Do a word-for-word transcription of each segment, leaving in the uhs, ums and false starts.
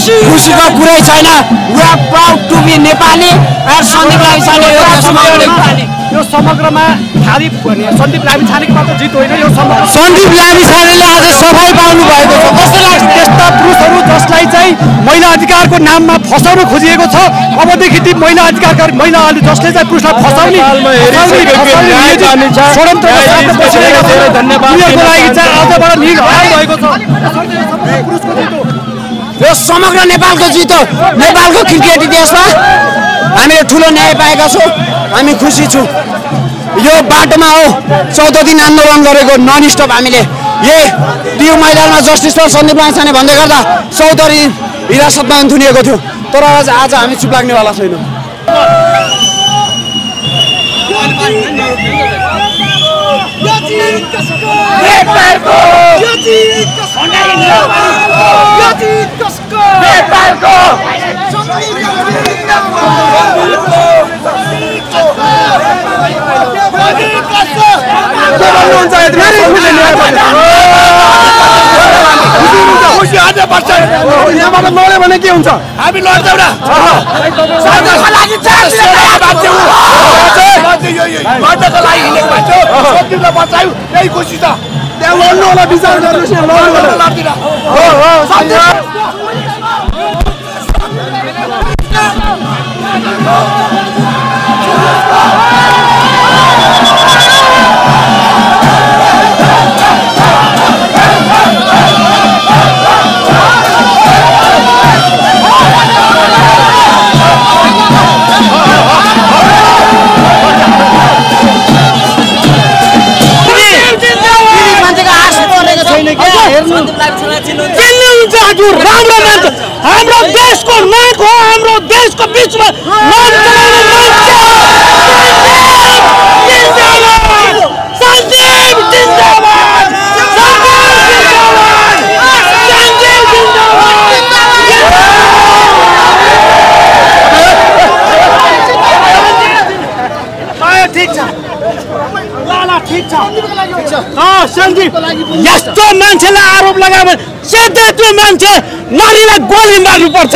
खुसीको कुरै छैन। We are proud to be Nepali. Sandeep Lamichhane यो समग्रमा खाली सन्दीप लामिछानेको मात्र जित होइन, यो सन्दीप लामिछानेले आज सफाई पाउनु भएको छ। कस्तो लाग्छ त्यस्ता पुरुषहरू जसलाई चाहिँ महिला अधिकारको नाममा फसाउन खोजिएको छ? अबदेखि ती महिला अधिकारका महिलाहरूले जसले चाहिँ पुरुषलाई फसाउने उनीहरूको लागि चाहिँ आजबाट निर्णय भएको छ। यो समग्र नेपालको जित हो। नेपालको क्रिकेट इतिहासमा हामीले ठुलो न्याय पाएका छौँ। हामी खुसी छौँ। यो बाटोमा हो चौध दिन आन्दोलन गरेको नन स्टप हामीले। यही त्यो मैदानमा जस्टिस फर सन्दीप लामिछाने भन्दै गर्दा चौध दिन हिरासतमा थुनिएको थियो। तर आज आज हामी चुप लाग्नेवाला छैनौँ। यहाँबाट लड्यो भने के हुन्छ? हामी लड्छौँ न। लड्नको लागि हिँडेको मान्छे सन्दीपलाई बचायौँ, यही खुसी छ। त्यहाँ लड्नु होला, विचार गर्नुहोस् न। लड्दिन राम्रो मान्छे हाम्रो देशको नाक हो। हाम्रो देशको बिचमा यस्तो मान्छेलाई आरोप लगायो भने सिधै त्यो मान्छे नानीलाई गोली मार्नु पर्छ।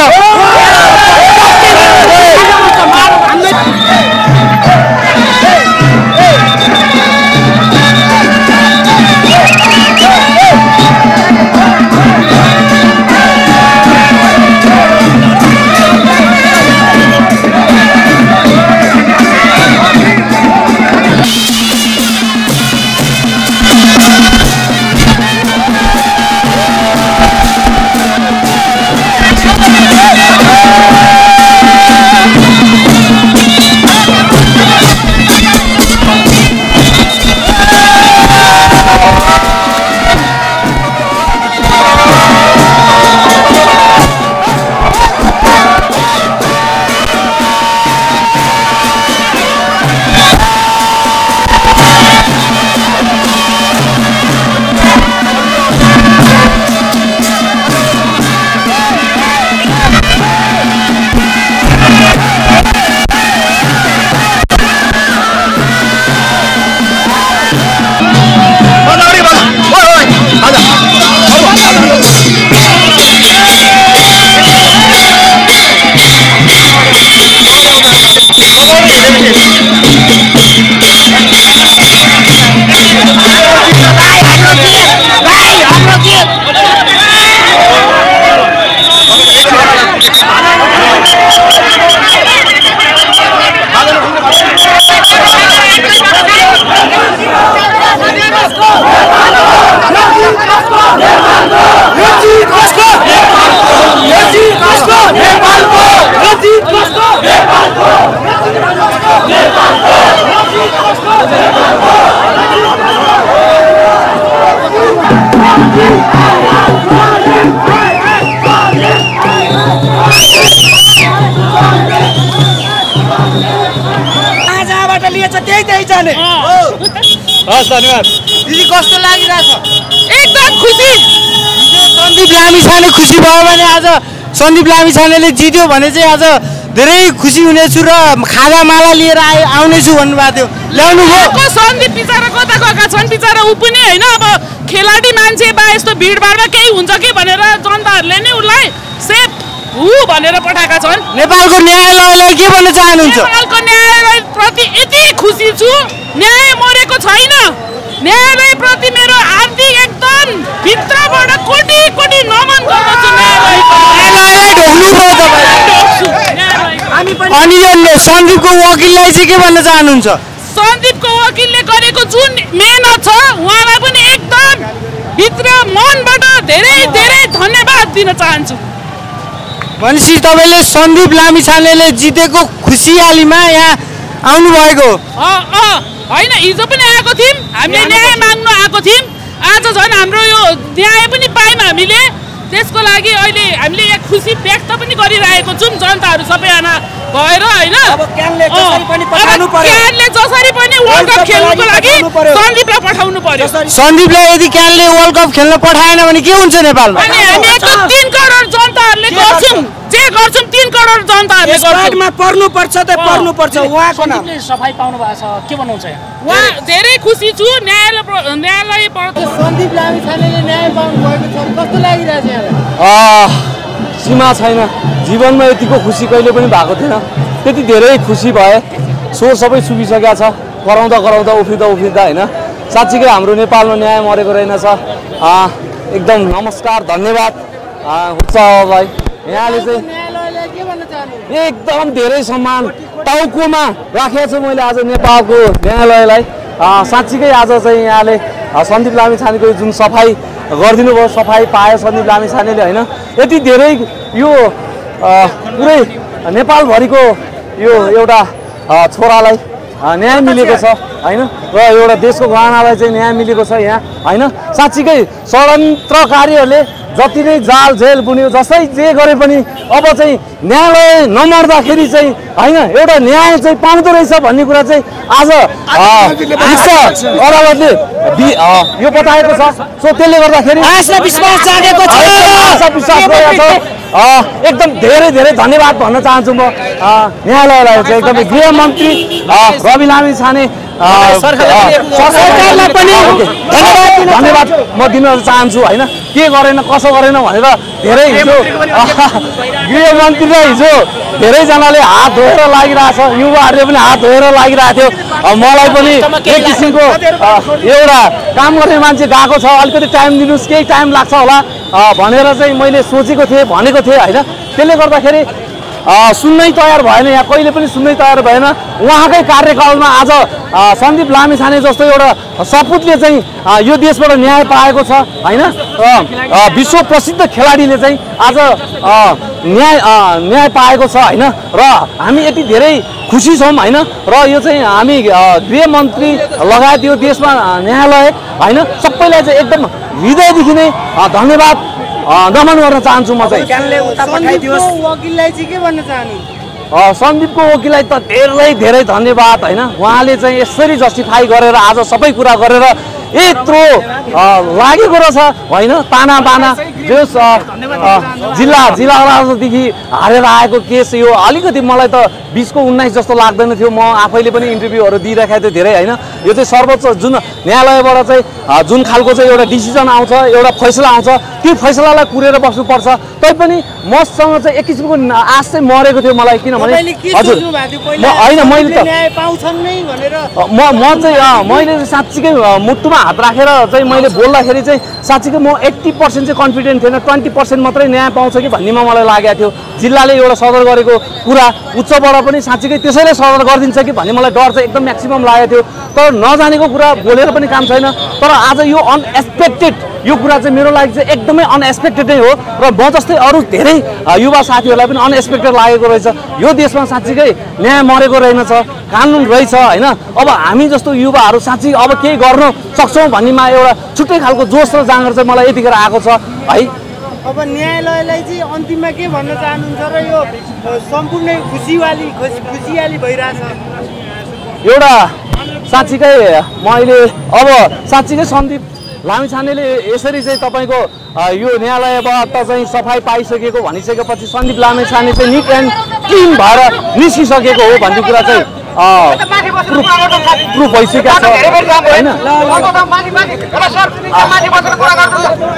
धन्यवाद दिदी। कस्तो लागिरहेछ? एकदम खुसी। सन्दीप लामिछाने खुसी भयो भने आज सन्दीप लामिछानेले जित्यो भने चाहिँ आज धेरै खुसी हुनेछु र खाजा माला लिएर आउनेछु भन्नुभएको थियो। ल्याउनु भयो। सन्दीप बिचारा कता गएका छन् बिचारा ऊ पनि होइन। अब खेलाडी मान्छे बा यस्तो भिडभाडमा केही हुन्छ कि भनेर जनताहरूले नै उसलाई सेफ ऊ भनेर पठाएका छन्। नेपालको न्यायालयलाई के भन्न चाहनुहुन्छ? नेपालको न्यायालयप्रति यति खुसी छु, न्याय मरेको छैन। न्यायालयप्रति मेरो हार्दिक एकदम भित्रबाट कोटी कोटी नमन गर्दछु न्यायालयको। अनि यो सन्दीपको वकिललाई चाहिँ के भन्न चाहनुहुन्छ? सन्दीपको वकिलले गरेको जुन मेहनत छ उहाँलाई पनि एकदम भित्र मनबाट धेरै धेरै धन्यवाद दिन चाहन्छु। भनेपछि तपाईँले सन्दीप लामिछानेले जितेको खुसियालीमा यहाँ आउनुभएको? होइन, हिजो पनि आएको थियौँ, हामीले न्याय माग्न आएको थियौँ। आज झन् हाम्रो यो न्याय पनि पायौँ हामीले। त्यसको लागि अहिले हामीले यहाँ खुसी व्यक्त पनि गरिरहेको छौँ जनताहरू सबैजना भएर होइन। क्यानले जसरी पनि वर्ल्ड कप खेल्नुको लागि सन्दीपलाई पठाउनु पर्यो। सन्दीपलाई यदि क्यानले वर्ल्ड कप खेल्न पठाएन भने के हुन्छ नेपालमा? अनि हामी एकदम तीन करोड जनताहरूले गर्छौँ, जे गर्छौँ तीन करोड जनताहरूले गर्छौँ। पर्नुपर्छ त पर्नुपर्छ। उहाँको नाम सफाई पाउनु भएको छ, के भन्नुहुन्छ? उहाँ धेरै खुसी छु न्यायालय न्यायालय सन्दीप लामिछानेले न्याय पाउनु भएको छ, कस्तो लागिरहेछ यहाँलाई? सीमा छैन, जीवनमा यतिको खुसी कहिले पनि भएको थिएन। त्यति धेरै खुसी भए, स्वर सबै सुकिसकेको छ, कराउँदा कराउँदा उफ्रिँदा उफ्रिँदा होइन। साँच्चीकै हाम्रो नेपालमा न्याय मरेको रहेनछ। एकदम नमस्कार, धन्यवाद हुन्छ भाइ। यहाँले चाहिँ एकदम धेरै सम्मान टाउकोमा राखेको छु मैले आज नेपालको न्यायालयलाई। साँच्चीकै आज चाहिँ यहाँले सन्दीप लामिछानेको जुन सफाई गरिदिनु भयो, सफाई पायो सन्दीप लामिछानेले होइन। यति धेरै यो पुरै नेपालभरिको यो एउटा छोरालाई न्याय मिलेको छ होइन, र एउटा देशको गहनालाई चाहिँ न्याय मिलेको छ यहाँ होइन। साँच्चीकै षड्यन्त्रकारीहरूले जति नै जाल जेल बुन्यो, जसै जे गरे पनि अब चाहिँ न्यायालय नमर्दाखेरि चाहिँ होइन एउटा न्याय चाहिँ पाउँदो रहेछ भन्ने कुरा चाहिँ आज विश्व अदालतले यो बताएको छ। सो त्यसले गर्दाखेरि विश्वास जागेको छ, विश्वास गरेको छ। एकदम धेरै धेरै धन्यवाद भन्न चाहन्छु म न्यायालयलाई चाहिँ। एकदमै गृहमन्त्री रवि लामिछाने सरकारलाई पनि धन्यवाद म दिन चाहन्छु होइन। के गरेन कसो गरेन भनेर धेरै हिजो गृहमन्त्रीलाई हिजो धेरैजनाले हात धोएर लागिरहेछ, युवाहरूले पनि हात धोएर लागिरहेको थियो। मलाई पनि एक किसिमको एउटा काम गर्ने मान्छे गएको छ, अलिकति टाइम दिनुहोस्, केही टाइम लाग्छ होला भनेर चाहिँ मैले सोचेको थिएँ भनेको थिएँ होइन। त्यसले गर्दाखेरि सुन्नै तयार भएन, यहाँ कहिले पनि सुन्नै तयार भएन। उहाँकै कार्यकालमा आज सन्दीप लामिछाने जस्तो एउटा सपुतले चाहिँ यो देशबाट न्याय पाएको छ होइन। विश्व प्रसिद्ध खेलाडीले चाहिँ आज न्याय न्याय पाएको छ होइन। र हामी यति धेरै खुसी छौँ होइन। र यो चाहिँ हामी गृहमन्त्री लगायत यो देशमा न्यायालय होइन सबैलाई चाहिँ एकदम हृदयदेखि नै धन्यवाद नमन गर्न चाहन्छु म चाहिँ। वकिललाई चाहिँ के भन्न चाहनुहुन्छ? सन्दीपको वकिललाई त धेरै धेरै धन्यवाद होइन। उहाँले चाहिँ यसरी जस्टिफाई गरेर आज सबै कुरा गरेर यत्रो लागेको रहेछ होइन। ताना बाना जो जिल्ला जिल्ला अदालतदेखि हारेर आएको केस यो अलिकति मलाई त बिसको उन्नाइस जस्तो लाग्दैन थियो। म आफैले पनि इन्टरभ्यूहरू दिइराखेको थिएँ धेरै होइन। यो चाहिँ सर्वोच्च जुन न्यायालयबाट चाहिँ जुन खालको चाहिँ एउटा डिसिजन आउँछ, एउटा फैसला आउँछ, त्यो फैसलालाई कुरेर बस्नुपर्छ। तैपनि मसँग चाहिँ एक किसिमको आश चाहिँ मरेको थियो मलाई, किनभने हजुर होइन मैले त म म चाहिँ मैले साँच्चीकै मुटुमा हात राखेर चाहिँ मैले बोल्दाखेरि चाहिँ साँच्चीकै म एट्टी पर्सेन्ट चाहिँ कन्फिडेन्ट थिएन, ट्वेन्टी पर्सेन्ट मात्रै न्याय पाउँछ कि भन्नेमा मलाई लागेको थियो। जिल्लाले एउटा सदर गरेको कुरा उच्चबाट पनि साँच्चीकै त्यसैले सदर गरिदिन्छ कि भन्ने मलाई डर चाहिँ एकदम म्याक्सिमम लागेको थियो। तर नजानेको कुरा बोलेर पनि काम छैन। तर आज यो अनएक्सपेक्टेड यो कुरा चाहिँ मेरो लागि चाहिँ एकदमै अनएक्सपेक्टेड नै हो। र म जस्तै अरू धेरै युवा साथीहरूलाई पनि अनएक्सपेक्टेड लागेको रहेछ। यो देशमा साँच्चीकै न्याय मरेको रहेनछ, कानुन रहेछ होइन। अब हामी जस्तो युवाहरू साँच्चै अब केही गर्न सक्छौँ भन्नेमा एउटा छुट्टै खालको जोस र जाँगर चाहिँ मलाई यतिखेर आएको छ है। अब न्यायालयलाई चाहिँ अन्तिममा के भन्न चाहनुहुन्छ र यो सम्पूर्ण खुसीवाली खुसियाली भइरहेछ? एउटा साँच्चीकै मैले अब साँच्चीकै सन्दीप लामिछानेले यसरी चाहिँ तपाईँको यो न्यायालयबाट चाहिँ सफाई पाइसकेको भनिसकेपछि सन्दीप लामिछाने चाहिँ निट एन्ड क्लिन भएर निस्किसकेको हो भन्ने कुरा चाहिँ प्रुफ प्रुफ भइसकेको छ होइन।